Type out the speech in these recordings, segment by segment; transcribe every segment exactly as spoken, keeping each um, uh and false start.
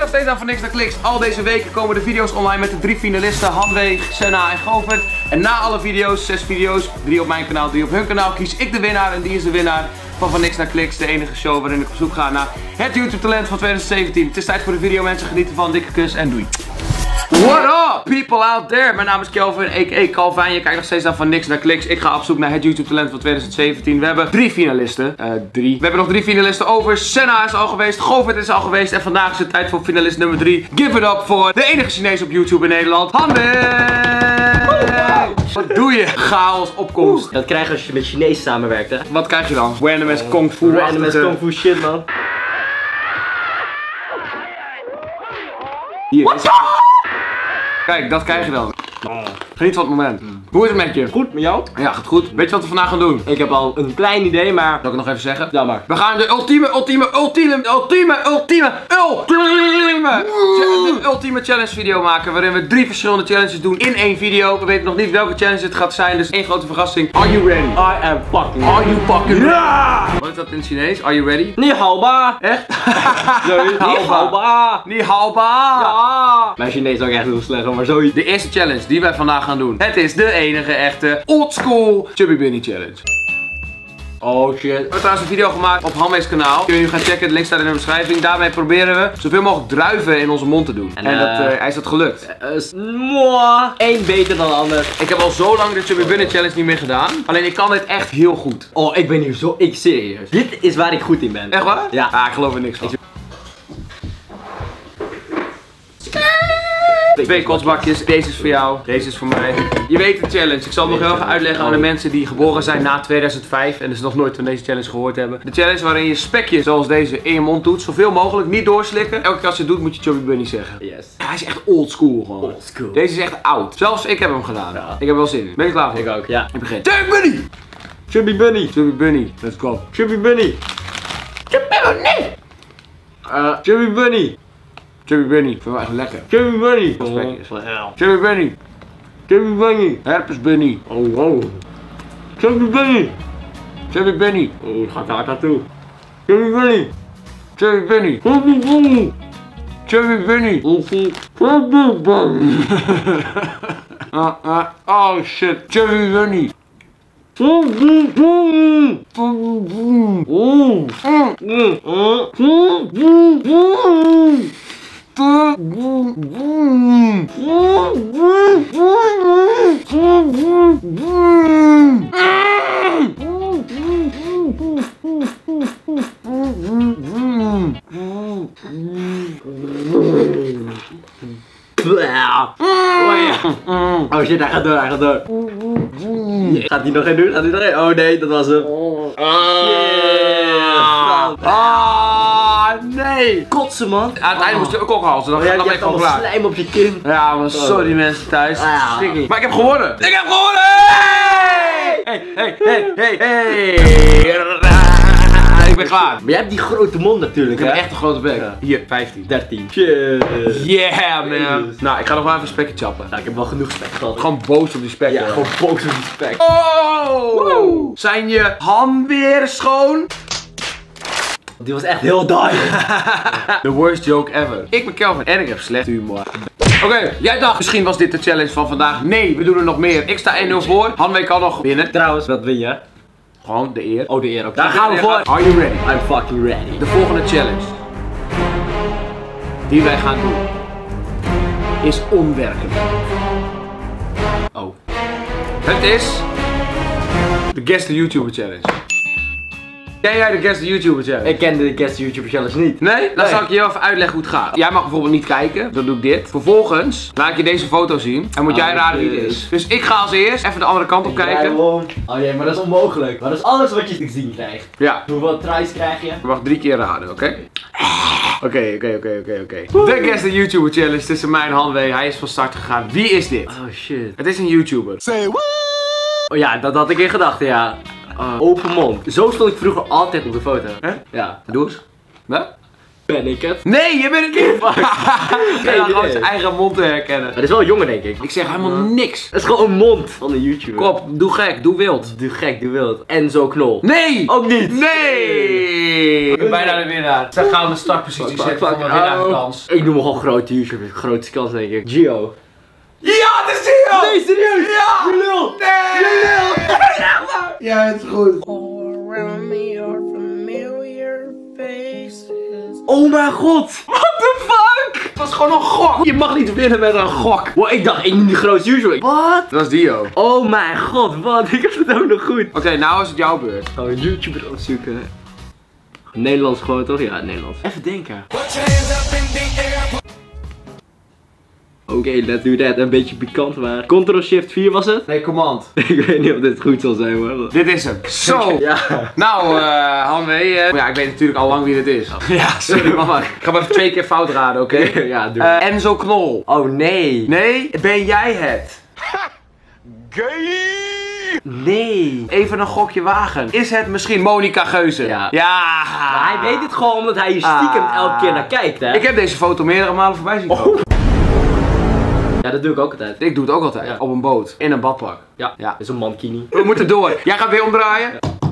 nog steeds aan Van Niks naar Kliks. Al deze weken komen de video's online met de drie finalisten. Hanwee, Senna en Govert. En na alle video's, zes video's, drie op mijn kanaal, drie op hun kanaal, kies ik de winnaar. En die is de winnaar van Van Niks naar Kliks. De enige show waarin ik op zoek ga naar het YouTube talent van twintig zeventien. Het is tijd voor de video, mensen. Genieten van, dikke kus en doei. What up, people out there? Mijn naam is Kelvin, a k a. Calvin. Je kijkt nog steeds naar Van Niks naar Kliks. Ik ga op zoek naar het YouTube talent van twintig zeventien. We hebben drie finalisten. Uh, drie. We hebben nog drie finalisten over. Senna is al geweest, Govert is al geweest. En vandaag is het tijd voor finalist nummer drie. Give it up voor de enige Chinees op YouTube in Nederland, Hanwee! Wat doe je? Chaos, opkomst. Oeh, dat krijg je als je met Chinees samenwerkt, hè? Wat krijg je dan? Random as kung fu. Random as kung fu shit, man. Hier is... Kijk, dat krijg je dan. Geniet van het moment. Hoe is het met je? Goed, met jou? Ja, gaat goed. Weet je wat we vandaag gaan doen? Ik heb al een klein idee, maar... Zal ik het nog even zeggen? Ja, maar. We gaan de ultieme, ultieme, ultieme, ultieme, ultieme, ultieme, de ultieme challenge video maken. Waarin we drie verschillende challenges doen in één video. We weten nog niet welke challenge het gaat zijn, dus één grote verrassing. Are you ready? I am fucking Are you fucking ready? Ja! Wat is dat in het Chinees? Are you ready? Ni hao ba! Echt? Ni hao ba! Ni hao ba! Ja! Mijn Chinees is ook echt heel slecht, maar zoiets. De eerste challenge die wij vandaag gaan doen. Het is de enige echte oldschool Chubby Bunny challenge. Oh shit. We hebben trouwens een video gemaakt op Hanwee's kanaal. Kun je nu gaan checken, de link staat in de beschrijving. Daarmee proberen we zoveel mogelijk druiven in onze mond te doen. En, en dat, uh, hij is dat gelukt. Uh, Eén beter dan de ander. Ik heb al zo lang de Chubby Bunny challenge niet meer gedaan. Alleen ik kan dit echt heel goed. Oh, ik ben hier zo... Ik serieus. Dit is waar ik goed in ben. Echt waar? Ja. Ah, ik geloof er niks van. Twee kotsbakjes, deze is voor jou, deze is voor mij. Je weet de challenge, ik zal het nog heel even uitleggen aan de mensen die geboren zijn na tweeduizend vijf en dus nog nooit van deze challenge gehoord hebben. De challenge waarin je spekjes zoals deze in je mond doet, zoveel mogelijk, niet doorslikken. Elke keer als je het doet moet je Chubby Bunny zeggen. Yes. Ja, hij is echt old school gewoon. Old school. Deze is echt oud. Zelfs ik heb hem gedaan. Ja. Ik heb wel zin in. Ben je klaar voor? Ik ook, ja. Ik begin. Chubby Bunny! Chubby Bunny. Chubby Bunny, let's go. Chubby Bunny. Chubby Bunny! Uh, Chubby Bunny. Chubby Bunny, vind ik wel echt lekker. Chubby Bunny. Spekjes. Oh, Chubby Bunny. Chubby Bunny. Herpes Bunny. Oh wow. Chubby Bunny. Chubby Bunny. Oh, het gaat hard naartoe. Chubby Bunny. Chubby Bunny. Chubby Bunny. Chubby Bunny. Chubby Bunny. uh, uh, oh shit. Chubby Bunny. Chubby Bunny. Chubby Bunny. Oh. Mm. Chubby Bunny. Oh shit, hij gaat door, hij gaat door. Gaat hij nog één doen? Gaat hij nog één? Oh nee, dat was hem. Ah, nee! Kotsen, man. Aan het einde moest je ook al halsen, dan Oh, ja, ga je ik hebt gewoon allemaal klaar. slijm op je kin. Ja, maar sorry mensen thuis. Ah. Stikkie. Maar ik heb gewonnen! Ik heb gewonnen! Hey! Hey, hey, hey, hey, hey! Ik ben klaar. Maar jij hebt die grote mond natuurlijk, Ik hè? heb echt een grote bek. Ja. Hier, vijftien. dertien. Shit. Yeah, man. Jezus. Nou, ik ga nog wel even een spekje chappen. Nou, ik heb wel genoeg spek gehad. Gewoon boos op die spek. Ja, hoor. gewoon boos op die spek. Oh! Woe! Zijn je handen weer schoon? Die was echt heel die. The worst joke ever. Ik ben Kelvin en ik heb slecht humor. Oké, okay, jij dacht misschien was dit de challenge van vandaag. Nee, we doen er nog meer. Ik sta één nul voor. Hanwee kan nog winnen. Trouwens, wat win je? Gewoon de eer. Oh, de eer ook. Daar gaan we voor. Are you ready? I'm fucking ready. De volgende challenge die wij gaan doen is onwerkelijk. Oh. Het is de Guess the YouTuber challenge. Ken jij de Guess the YouTuber challenge? Ik ken de Guest YouTuber challenge niet. Nee? Dan Nee. zal ik je heel even uitleggen hoe het gaat. Jij mag bijvoorbeeld niet kijken, dan doe ik dit. Vervolgens laat ik je deze foto zien en moet jij Oh, raden wie het shit. is. Dus ik ga als eerst even de andere kant op kijken. Oh jee, maar dat is onmogelijk. Maar dat is alles wat je te zien krijgt. Ja. Hoeveel tries krijg je? Je mag drie keer raden, oké? Oké, oké, oké, oké, oké. De Guess the YouTuber challenge tussen mij en Hanwee. Hij is van start gegaan. Wie is dit? Oh shit. Het is een YouTuber. Oh ja, dat had ik in gedachten, ja. Uh, open mond. Zo stond ik vroeger altijd op de foto. Hè? Ja. Doe eens. Wat? Ben ik het? Nee, je bent het niet! Fuck! Geen Hij gewoon idee. zijn eigen mond te herkennen. Het is wel een jongen, denk ik. Ik zeg helemaal niks. Het is gewoon een mond van een YouTuber. Kom op, doe gek, doe wild. Doe gek, doe wild. Enzo Knol. Nee! Ook niet. Nee! Ik ben bijna de winnaar. Ze gaan de startpositie Fuck, zetten fuck, voor mijn oh. winnaarskans. Ik noem me gewoon grote YouTuber. Grootste kans, denk ik. Gio. Ja, dat is Gio! Nee, serieus? Ja! Je lul. Nee! Je lul. Ja, het is goed. All around me are familiar faces. Oh mijn god. What the fuck? Het was gewoon een gok. Je mag niet winnen met een gok. Wow, ik dacht, ik noem die grootste YouTuber. Wat? Dat was Dio. Oké, Oh mijn god, wat? Ik heb het ook nog goed. nou is het jouw beurt. Gaan we een YouTuber opzoeken. Nederlands gewoon toch? Ja, Nederlands. Even denken. Oké, okay, let's do that. Een beetje pikant maar. Control Shift vier was het? Nee, command. Ik weet niet of dit goed zal zijn hoor. Dit is hem. Zo. Ja. Nou, eh Hanwee, uh, ja, ik weet natuurlijk al lang wie dit is. Ja, sorry man. Ik ga maar even twee keer fout raden, oké? Okay? Ja, doe. Uh, Enzo Knol. Oh nee. Nee, ben jij het? Nee. Even een gokje wagen. Is het misschien Monica Geuze? Ja. Ja. Maar hij weet het gewoon omdat hij hier stiekem Ah. elke keer naar kijkt, hè? Ik heb deze foto meerdere malen voorbij zien komen. Oh. Ja, dat doe ik ook altijd. Ik doe het ook altijd. Ja. Op een boot. In een badpak. Ja, Ja. dat is een mankini. We moeten door. Jij gaat weer omdraaien.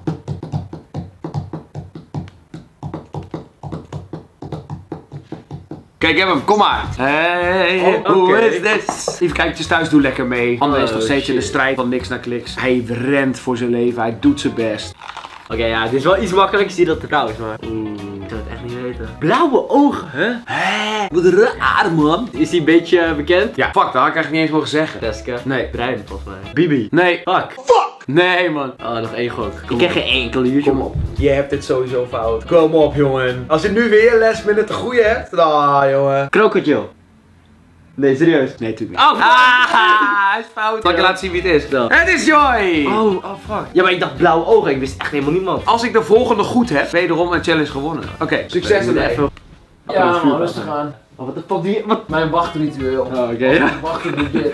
Kijk, ik heb hem. Kom maar. Hey, Oh, hoe oké. is dit? Lieve kijkertjes thuis, doe lekker mee. Hanwee is Oh, nog steeds in de shit. strijd van niks naar kliks. Hij rent voor zijn leven. Hij doet zijn best. Oké, ja, dit is wel iets makkelijker die dat trouwens, maar... Oeh, ik zou het echt niet weten. Blauwe ogen, hè? Hé, wat raar, man. Is die een beetje uh, bekend? Ja, fuck, dat had ik eigenlijk niet eens mogen zeggen. Teske. Nee. Bruin, volgens mij. Bibi. Nee. Fuck. Nee, man. Oh, nog één gok. Kom Ik ken op. geen enkele YouTuber. Kom op. Je hebt dit sowieso fout. Kom op, jongen. Als je nu weer les met de goede hebt. Ah, jongen. Krokodil. Nee, serieus. Nee, natuurlijk niet. Oh, fuck. Ah, hij is fout. Zal ik je laten zien wie het is? Dat. Het is Joy. Oh, oh fuck. Ja, maar ik dacht blauwe ogen. Ik wist echt helemaal niemand. Als ik de volgende goed heb, wederom een challenge gewonnen. Oké, succes Ik moet ermee. even- Ja, man, rustig aan. Oh, wat de fuck doe je? Wat? Mijn wachtritueel. Oh, oké. Ja. Wachten doet dit.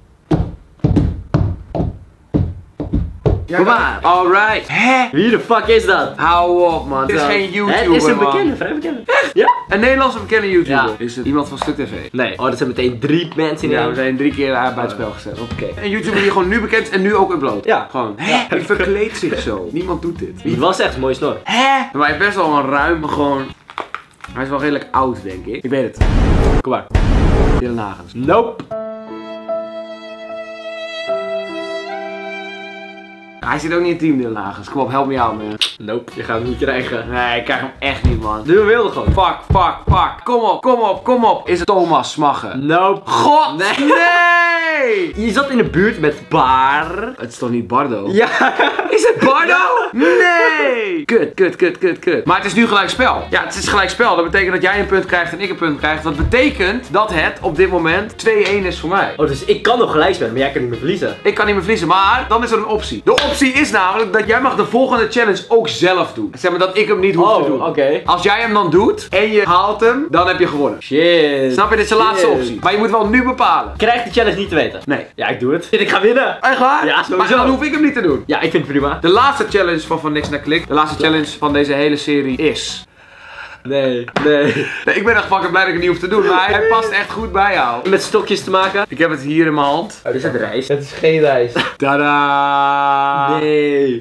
Kom maar. Alright. Hè? Wie de fuck is dat? Hou op, man. Dit is geen YouTuber, Het is een man. bekende, vrij bekende. Echt? Ja? Een Nederlandse bekende YouTuber. Ja. Is het iemand van Stuk T V? Nee. Oh, dat zijn meteen drie mensen in Ja, één. we zijn drie keer uit het spel gezet. Oké. Een YouTuber die gewoon nu bekend is en nu ook uploadt. Ja. Gewoon. Hè? Die verkleedt zich zo. Niemand doet dit. Die was echt een mooie snor. Hè? Maar hij heeft best wel een ruim, gewoon... Hij is wel redelijk oud, denk ik. Ik weet het. Kom maar. Dylan Hagens. Nope. Hij zit ook niet in het team, Dylan Hagens. Kom op, help me out, man. Nope. Je gaat hem niet krijgen. Nee, ik krijg hem echt niet, man. Doe hem wilde gewoon. Fuck, fuck, fuck. Kom op, kom op, kom op. Is het Thomas Smaggen? Nope. God, Nee. nee! Je zat in de buurt met Bar. Het is toch niet Bardo? Ja. Is het Bardo? Nee! Kut, kut, kut, kut, kut. Maar het is nu gelijk spel. Ja, het is gelijk spel. Dat betekent dat jij een punt krijgt en ik een punt krijg. Dat betekent dat het op dit moment twee-één is voor mij. Oh, dus ik kan nog gelijk spelen, maar jij kan niet meer verliezen. Ik kan niet meer verliezen, maar dan is er een optie. De optie is namelijk dat jij mag de volgende challenge ook zelf doen. Zeg maar dat ik hem niet hoef te doen. Oh, oké. Als jij hem dan doet en je haalt hem, dan heb je gewonnen. Shit. Snap je? Dit is de laatste Shit. optie. Maar je moet wel nu bepalen. Krijg de challenge niet te weten. Nee. Ja, ik doe het. Ik ga winnen. Echt waar? Ja, sowieso. Maar dan hoef ik hem niet te doen. Ja, ik vind het prima. De laatste challenge van Van Niks naar Klik, de laatste challenge van deze hele serie is... Nee, nee. Nee, ik ben echt fucking blij dat ik het niet hoef te doen, maar hij, hij past echt goed bij jou. Met stokjes te maken. Ik heb het hier in mijn hand. Oh, dit is het rijst. Het is geen rijst. Tadaa! Nee.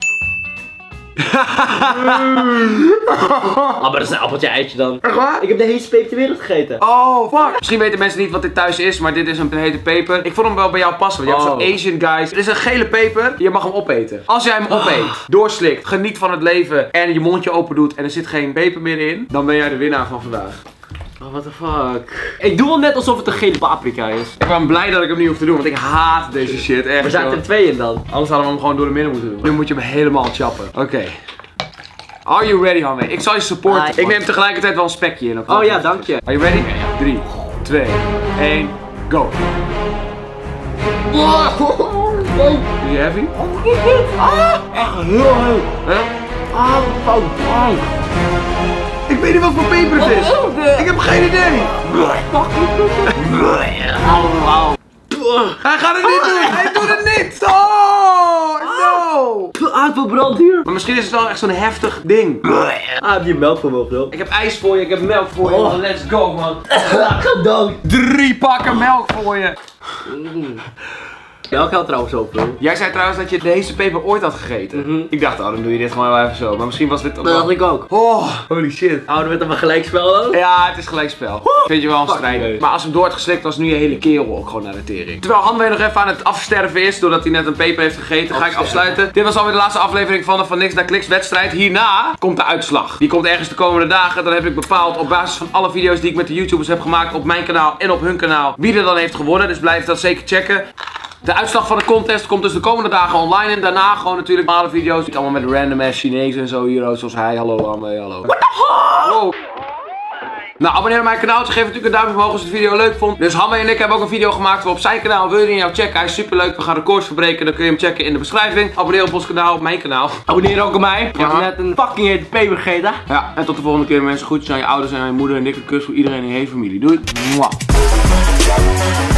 Ah, maar dat is een appeltje eitje dan. Echt waar? Ik heb de heetste peper ter wereld gegeten. Oh, fuck. Misschien weten mensen niet wat dit thuis is, maar dit is een hete peper. Ik vond hem wel bij jou passen, want je hebt Oh. zo'n Asian guys. Het is een gele peper, je mag hem opeten. Als jij hem opeet, doorslikt, geniet van het leven en je mondje open doet en er zit geen peper meer in, dan ben jij de winnaar van vandaag. Oh, what the fuck. Ik doe wel net alsof het een gele paprika is. Ik ben blij dat ik hem niet hoef te doen, want ik haat deze shit echt. Er zaten joh. er twee in dan. Anders hadden we hem gewoon door de midden moeten doen. Nu moet je hem helemaal chappen. Oké. Are you ready, Hanwee? Ik zal je supporten. Ah, ik neem tegelijkertijd wel een spekje in. Oh ja, dank je. Are you ready? drie, twee, één, go. Is je heavy? Echt heel heel. Huh? Ah, fout. Ik weet niet wat voor peper het is. Ik heb geen idee. Hij gaat het niet doen. Hij doet het niet. Oh, no. Wow! Aardbeelbrand hier. Maar misschien is het wel echt zo'n heftig ding. Ah, heb je melk voor me, bro? Ik heb ijs voor je, ik heb melk voor je. Oh. Man. Let's go, man. Gedankt. Drie pakken melk voor je. Melk gaat trouwens ook, bro. Jij zei trouwens dat je deze peper ooit had gegeten. Mm-hmm. Ik dacht, oh, dan doe je dit gewoon wel even zo. Maar misschien was dit... Dat dacht ik ook. Oh, holy shit. Houden we het dan een gelijkspel dan? Ja, het is gelijkspel. Vind je wel een Fuck strijd. you. Maar als hem door had geslikt, was nu je hele kerel ook gewoon naar de tering. Terwijl Hanwee nog even aan het afsterven is, doordat hij net een peper heeft gegeten, ga ik afsluiten. Dit was alweer de laatste aflevering van de Van Niks naar Kliks wedstrijd. Hierna komt de uitslag. Die komt ergens de komende dagen. Dan heb ik bepaald op basis van alle video's die ik met de YouTubers heb gemaakt op mijn kanaal en op hun kanaal, wie er dan heeft gewonnen. Dus blijf dat zeker checken. De uitslag van de contest komt dus de komende dagen online en daarna gewoon natuurlijk normale video's. Allemaal met random ass Chinezen en zo hier, zoals hij. Hallo Hanwee, hallo. What the fuck? Wow. Nou, abonneer op mijn kanaal. Geef natuurlijk een duimpje omhoog als je de video leuk vond. Dus Hanwee en ik hebben ook een video gemaakt op zijn kanaal. Wil je die nou checken? Hij is super leuk. We gaan records verbreken. Dan kun je hem checken in de beschrijving. Abonneer op ons kanaal, op mijn kanaal. Abonneer ook op mij. Je Aha. hebt net een fucking hete peper gegeten. Ja, en tot de volgende keer mensen. Groetjes aan je ouders en aan je moeder. En dikke kus voor iedereen in je hele familie. Doei. Mwah.